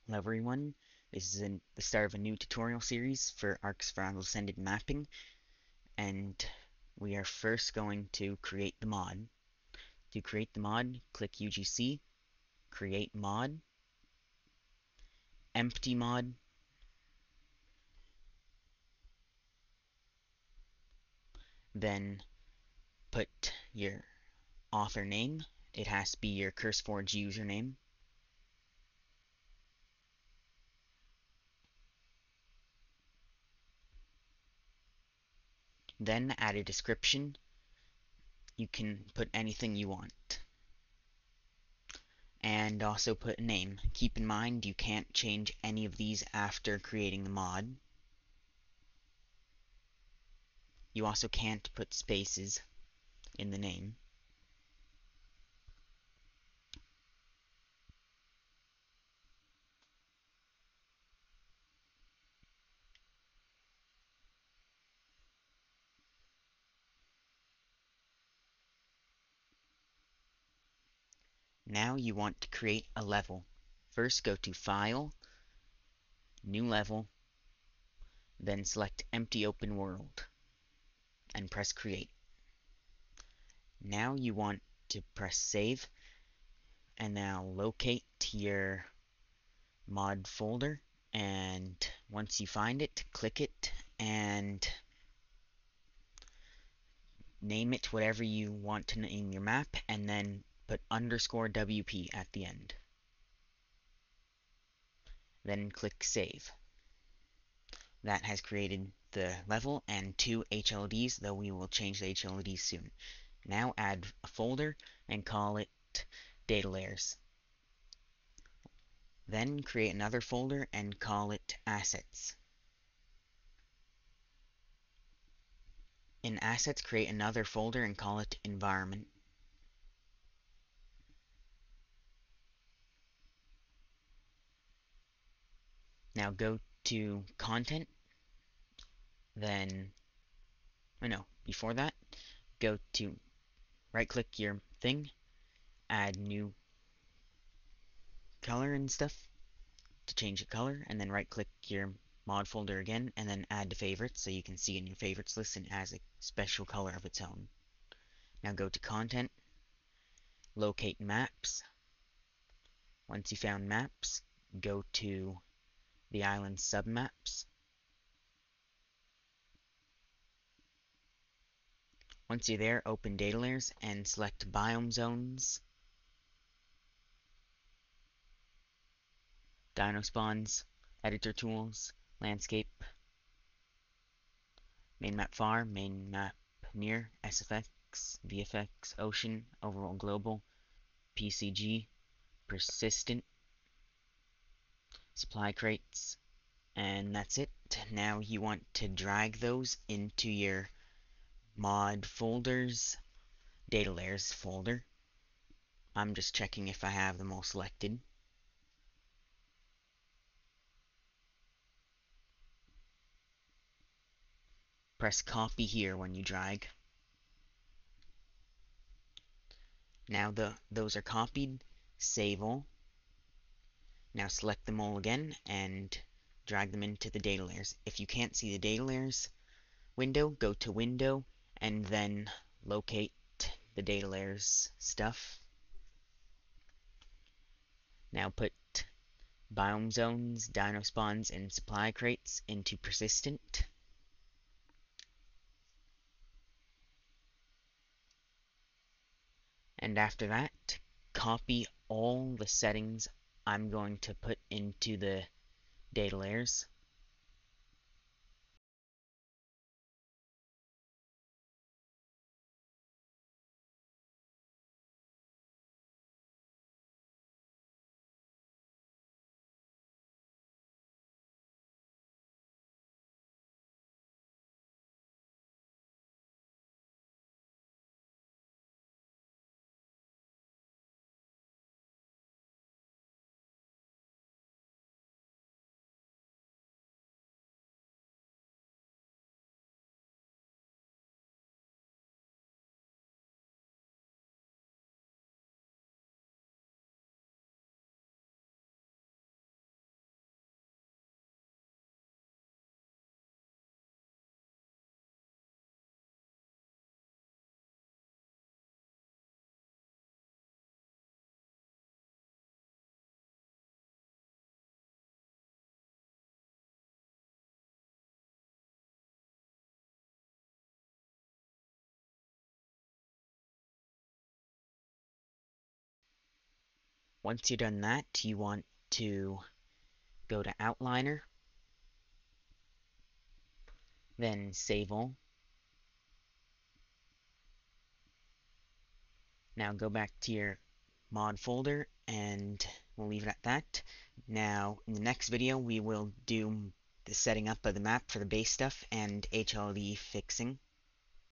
Hello everyone, this is the start of a new tutorial series for Ark's Fragile Descendant mapping, and we are first going to create the mod. To create the mod, click UGC, create mod, empty mod, then put your author name. It has to be your CurseForge username. Then add a description. You can put anything you want. And also put a name. Keep in mind you can't change any of these after creating the mod. You also can't put spaces in the name. Now you want to create a level. First go to File, New Level, then select Empty Open World, and press Create. Now you want to press Save, and now locate your mod folder, and once you find it, click it, and name it whatever you want to name your map, and then put _WP at the end. Then click Save. That has created the level and 2 HLDs, though we will change the HLDs soon. Now add a folder and call it Data Layers. Then create another folder and call it Assets. In Assets, create another folder and call it Environment. Now go to Content, then, before that, go to right-click your thing, add new color and stuff to change the color, and then right-click your mod folder again, and then add to favorites so you can see in your favorites list and it has a special color of its own. Now go to Content, locate Maps. Once you found Maps, go to the island submaps. Once you're there, open Data Layers and select Biome Zones, Dino Spawns, Editor Tools, Landscape, Main Map Far, Main Map Near, SFX, VFX, Ocean, Overall Global, PCG, Persistent, Supply Crates, and that's it. Now you want to drag those into your mod folders, Data Layers folder. I'm just checking if I have them all selected. Press copy here when you drag. Now those are copied, save all. Now select them all again and drag them into the data layers. If you can't see the data layers window, go to Window and then locate the data layers stuff. Now put Biome Zones, Dino Spawns, and Supply Crates into Persistent. And after that, copy all the settings I'm going to put into the data layers. Once you're done that, you want to go to Outliner, then Save All. Now go back to your mod folder, and we'll leave it at that. Now, in the next video, we will do the setting up of the map for the base stuff and HLD fixing.